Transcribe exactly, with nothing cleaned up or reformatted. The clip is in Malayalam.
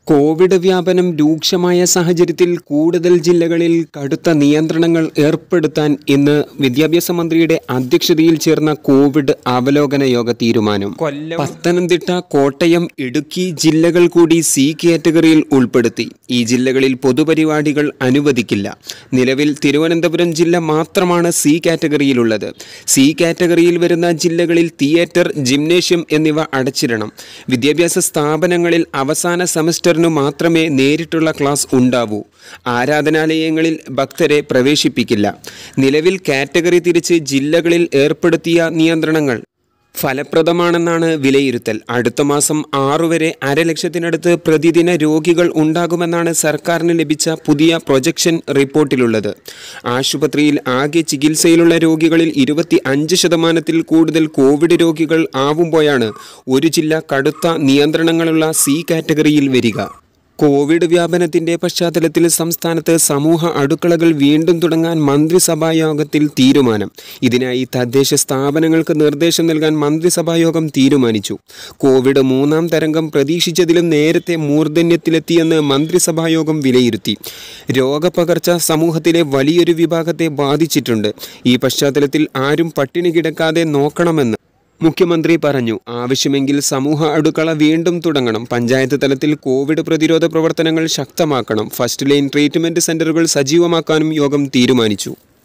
കോവിഡ് വ്യാപനം രൂക്ഷമായ സാഹചര്യത്തിൽ കൂടുതൽ ജില്ലകളിൽ കടുത്ത നിയന്ത്രണങ്ങൾ ഏർപ്പെടുത്താൻ ഇന്ന് വിദ്യാഭ്യാസ മന്ത്രിയുടെ അധ്യക്ഷതയിൽ ചേർന്ന കോവിഡ് അവലോകന യോഗ തീരുമാനം. കൊല്ലം, പത്തനംതിട്ട, കോട്ടയം, ഇടുക്കി ജില്ലകൾ കൂടി സി കാറ്റഗറിയിൽ ഉൾപ്പെടുത്തി. ഈ ജില്ലകളിൽ പൊതുപരിപാടികൾ അനുവദിക്കില്ല. നിലവിൽ തിരുവനന്തപുരം ജില്ല മാത്രമാണ് സി കാറ്റഗറിയിലുള്ളത്. സി കാറ്റഗറിയിൽ വരുന്ന ജില്ലകളിൽ തിയേറ്റർ, ജിംനേഷ്യം എന്നിവ അടച്ചിടണം. വിദ്യാഭ്യാസ സ്ഥാപനങ്ങളിൽ അവസാന സെമസ്റ്റർ മാത്രമേ നേരിട്ടുള്ള ക്ലാസ് ഉണ്ടാവൂ. ആരാധനാലയങ്ങളിൽ ഭക്തരെ പ്രവേശിപ്പിക്കില്ല. നിലവിൽ കാറ്റഗറി തിരിച്ച് ജില്ലകളിൽ ഏർപ്പെടുത്തിയ നിയന്ത്രണങ്ങൾ ഫലപ്രദമാണെന്നാണ് വിലയിരുത്തൽ. അടുത്ത മാസം ആറുവരെ അരലക്ഷത്തിനടുത്ത് പ്രതിദിന രോഗികൾ ഉണ്ടാകുമെന്നാണ് സർക്കാരിന് ലഭിച്ച പുതിയ പ്രൊജക്ഷൻ റിപ്പോർട്ടിലുള്ളത്. ആശുപത്രിയിൽ ആകെ ചികിത്സയിലുള്ള രോഗികളിൽ ഇരുപത്തി അഞ്ച് ശതമാനത്തിൽ കൂടുതൽ കോവിഡ് രോഗികൾ ആവുമ്പോഴാണ് ഒരു ജില്ല കടുത്ത നിയന്ത്രണങ്ങളുള്ള സി കാറ്റഗറിയിൽ വരിക. കോവിഡ് വ്യാപനത്തിന്റെ പശ്ചാത്തലത്തിൽ സംസ്ഥാനത്ത് സമൂഹ അടുക്കളകൾ വീണ്ടും തുടങ്ങാൻ മന്ത്രിസഭായോഗത്തിൽ തീരുമാനം. ഇതിനായി തദ്ദേശ സ്ഥാപനങ്ങൾക്ക് നിർദ്ദേശം നൽകാൻ മന്ത്രിസഭായോഗം തീരുമാനിച്ചു. കോവിഡ് മൂന്നാം തരംഗം പ്രതീക്ഷിച്ചതിലും നേരത്തെ മൂർധന്യത്തിലെത്തിയെന്ന് മന്ത്രിസഭായോഗം വിലയിരുത്തി. രോഗപകർച്ച സമൂഹത്തിലെ വലിയൊരു വിഭാഗത്തെ ബാധിച്ചിട്ടുണ്ട്. ഈ പശ്ചാത്തലത്തിൽ ആരും പട്ടിണി കിടക്കാതെ നോക്കണമെന്ന് മുഖ്യമന്ത്രി പറഞ്ഞു. ആവശ്യമെങ്കിൽ സമൂഹ അടുക്കള വീണ്ടും തുടങ്ങണം. പഞ്ചായത്ത് തലത്തിൽ കോവിഡ് പ്രതിരോധ പ്രവർത്തനങ്ങൾ ശക്തമാക്കണം. ഫസ്റ്റ് ലൈൻ ട്രീറ്റ്മെന്റ് സെന്ററുകൾ സജീവമാക്കാനും യോഗം തീരുമാനിച്ചു.